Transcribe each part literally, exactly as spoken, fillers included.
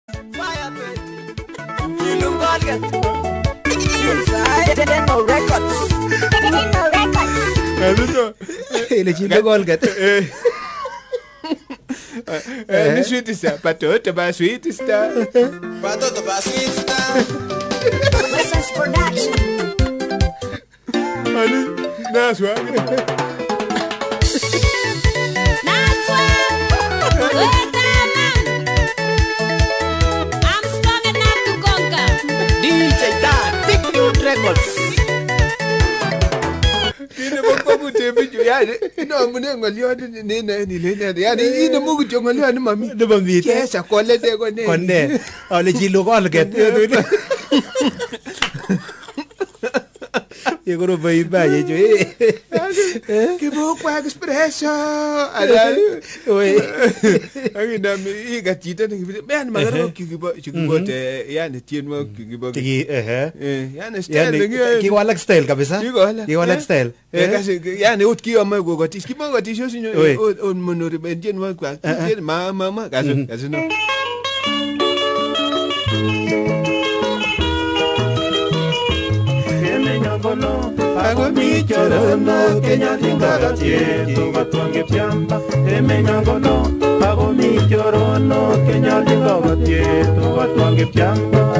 Fire, baby. Ilungalget. Deno Records. Deno Records. Alito. Ile chilo Colgate. Eh. Eh, ni sweet star, patoto ba sweet star. Patoto ba sweet star. Western Production. Ali, naswa. Naswa. Wait a man. I'm strong enough to conquer. D J Dan, Big Youth Records. Ine bokobu tebijo yani ino mune ngolio ni ne ni le ne yani ine mugu jo ngolio ni mami Ne mami. kesa kole de kone Konne. Ole chilo Colgate. Yegoro bai bai jo. kibo kwa espresso ala Oi. agina mi iga chita ni ben magaro kibo kibo te yani tienwa kibo Tiki eh. eh yani style Yani kiwalak style kabisa. Kiwalak. Kiwalak style. Eh kasi yani ut kiyo ma go gotis kibo gotis yo sinyo Oi. on monori ben tienwa kwa tien ma mama kasi kasi no Hago mi chorono, que ya tengo la tieto, batuangue piamba, emeñangolo. Hago mi chorono, que ya tengo la tieto, batuangue piamba.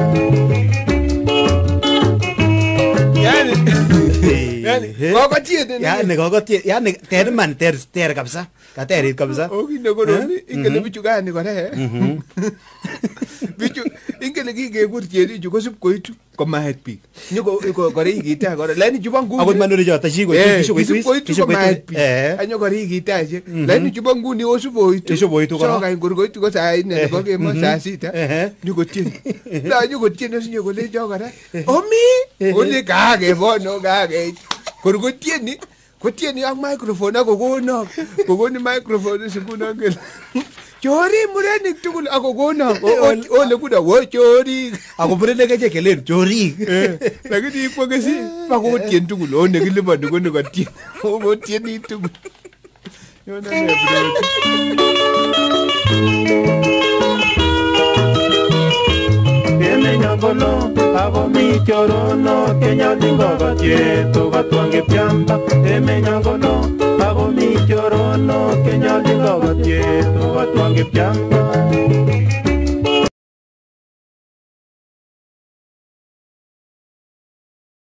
yani yani gogo tiene Yani gogotie, yani ter man ter ter kabisa. Ka terit kabisa. ogi no go ni ingele bichu gani ko re bichu ingele gi ge gur tieni ju ko sup ko itu ko ma het pi ni ko ko ko ri gi ta ko la ni ju bangu Akot manuri jo tashiko kisho kisho ko itu kisho ko ma het pi Eh. anyo ko ri gi ta je la ni ju bangu ni o sup o itu Isu bo itu ko so no. ga gur go itu ko sa ine ko ke mo sa sita Eh. ni ko tieni la ni ko tieni ni ko le jo ga re omi o le ga ge bo no ga ge gur go tieni ko tieni ang microphone ako go no ko go ni microphone sikuna ngel chori mureni tukul ako go no o le kuda wo chori Ako purene keje kelen chori. lakini ipo kesi pa ko tien tukul o ne giliba ni ko ne ko tien o mo tieni tukul yo na ne bro Emeñangolo, hago mi chorono, que ya tengo la tieto, batuangue piamba. Emeñangolo, hago mi chorono, que ya tengo la tieto, batuangue piamba.